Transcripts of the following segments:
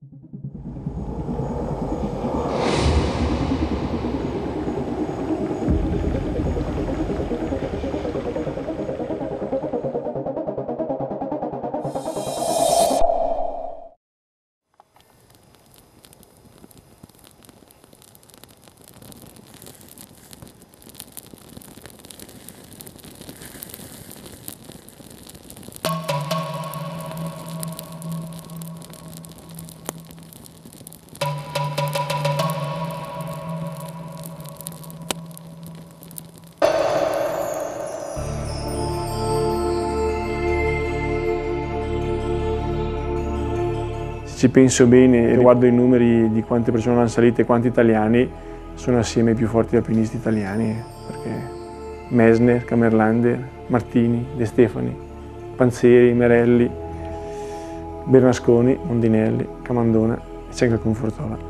Se ci penso bene e guardo i numeri di quante persone hanno salito e quanti italiani, sono assieme ai più forti alpinisti italiani, perché Messner, Kammerlander, Martini, De Stefani, Panzeri, Merelli, Bernasconi, Mondinelli, Camandona e c'è anche il Confortola.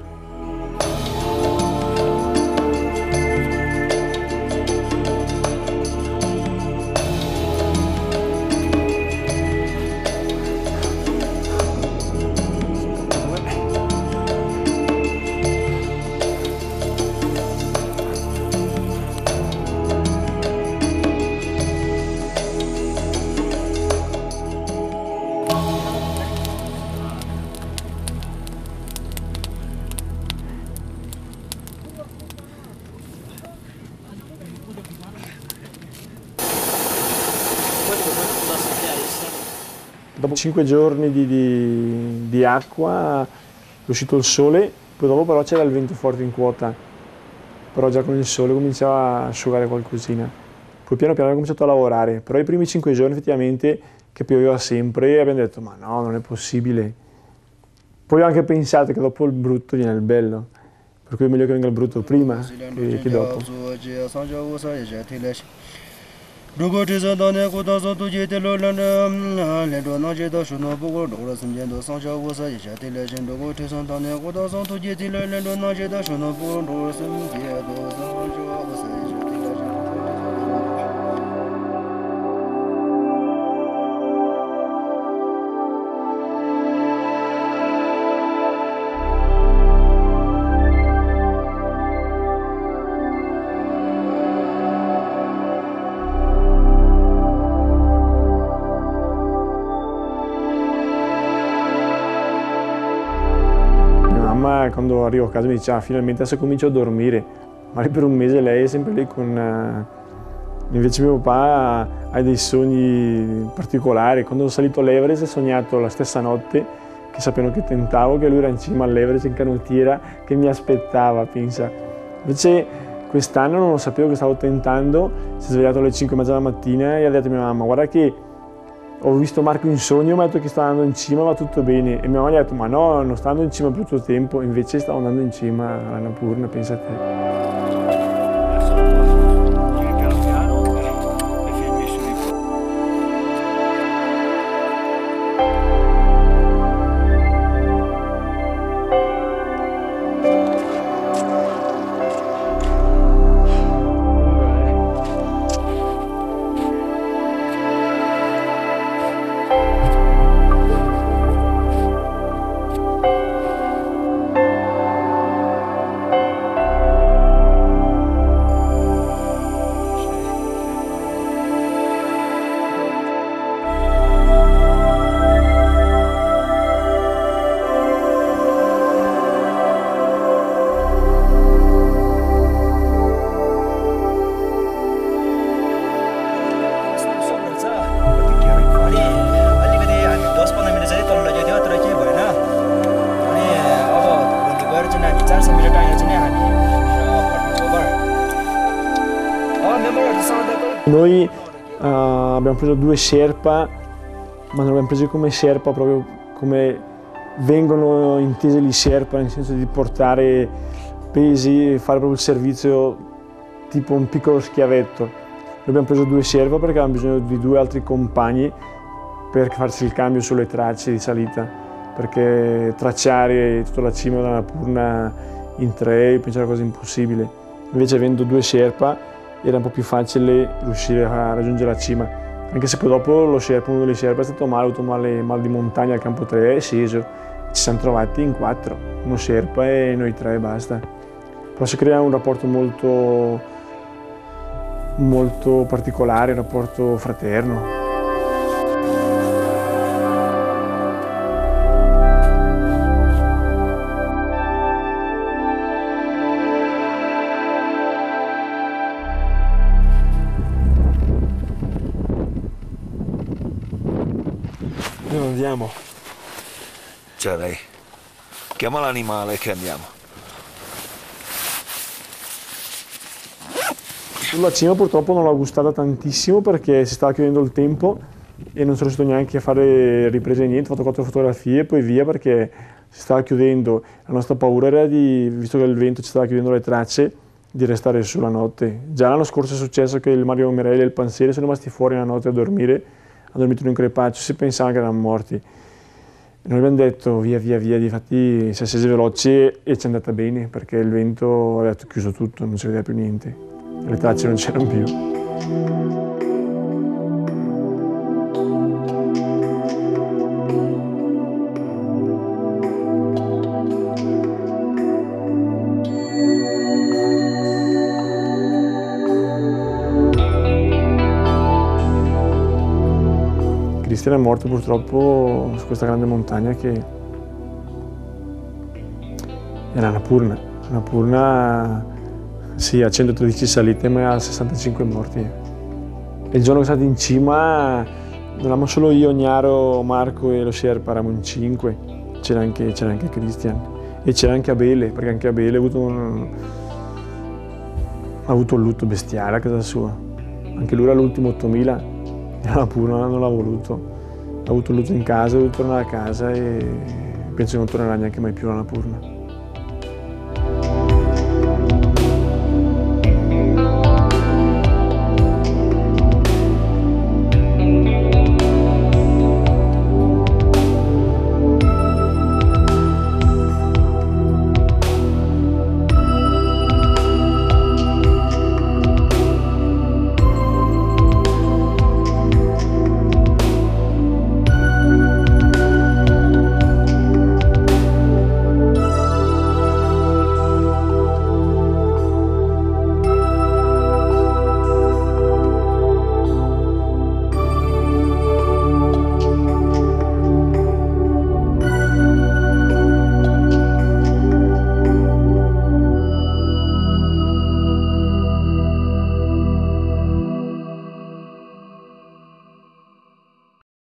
Dopo 5 giorni di acqua è uscito il sole, poi dopo però c'era il vento forte in quota, però già con il sole cominciava a asciugare qualcosina. Poi piano piano ho cominciato a lavorare, però i primi 5 giorni effettivamente che pioveva sempre e abbiamo detto ma no, non è possibile. Poi ho anche pensato che dopo il brutto viene il bello, per cui è meglio che venga il brutto prima che dopo. 如果这次当年过当上都接的了，连着那接到手呢，不过路了曾经都上下我是一下的来钱。如果这次当年过当上都接的了，连着那接到手呢，不过路了曾经都上下我是一下的来钱。 Quando arrivo a casa mi dice finalmente adesso comincio a dormire, ma per un mese lei è sempre lì con... Invece mio papà ha dei sogni particolari. Quando ho salito all'Everest ho sognato la stessa notte che sapevano che tentavo, che lui era in cima all'Everest in canottiera che mi aspettava, pensa. Invece quest'anno non lo sapevo che stavo tentando, si è svegliato alle 5:30 della mattina e ha detto a mia mamma guarda che ho visto Marco in sogno, mi ha detto che stava andando in cima, va tutto bene. E mia mamma gli ha detto, ma no, non sta andando in cima per tutto il tempo, invece stavo andando in cima all'Annapurna, pensa a te. Noi abbiamo preso 2 Sherpa, ma non abbiamo presi come Sherpa proprio come vengono intese gli Sherpa, nel senso di portare pesi e fare proprio il servizio tipo un piccolo schiavetto. Noi abbiamo preso 2 Sherpa perché avevamo bisogno di 2 altri compagni per farsi il cambio sulle tracce di salita, perché tracciare tutta la cima dell'Annapurna in 3 io penso era quasi impossibile. Invece avendo 2 Sherpa era un po' più facile riuscire a raggiungere la cima, anche se poi dopo uno degli Sherpa è stato male, ha avuto mal di montagna al campo 3 e è sceso. ci siamo trovati in 4, uno Sherpa e noi 3 e basta. Poi si crea un rapporto molto particolare, un rapporto fraterno. Dove andiamo? Cioè dai, chiama l'animale che andiamo. Sulla cima purtroppo non l'ho gustata tantissimo perché si stava chiudendo il tempo e non sono riuscito neanche a fare riprese niente, ho fatto 4 fotografie e poi via perché si stava chiudendo. La nostra paura era visto che il vento ci stava chiudendo le tracce, di restare su la notte. Già l'anno scorso è successo che il Mario Merelli e il Panzeri sono rimasti fuori la notte a dormire, hanno dormito in un crepaccio, si pensava che erano morti. Noi abbiamo detto via, difatti si è scesi veloci e ci è andata bene perché il vento aveva chiuso tutto, non si vedeva più niente, le tracce non c'erano più. Cristian è morto purtroppo su questa grande montagna che era Annapurna. Annapurna sì, a 113 salite ma a 65 morti. E il giorno che siamo stati in cima non eravamo solo io, Gnaro, Marco e lo Sherpa, eravamo in 5. C'era anche Cristian e c'era anche Abele, perché anche Abele ha avuto un lutto bestiale a casa sua. Anche lui era l'ultimo 8000. Annapurna non l'ha voluto, ha avuto un lutto in casa, ha dovuto tornare a casa e penso che non tornerà neanche mai più all'Annapurna.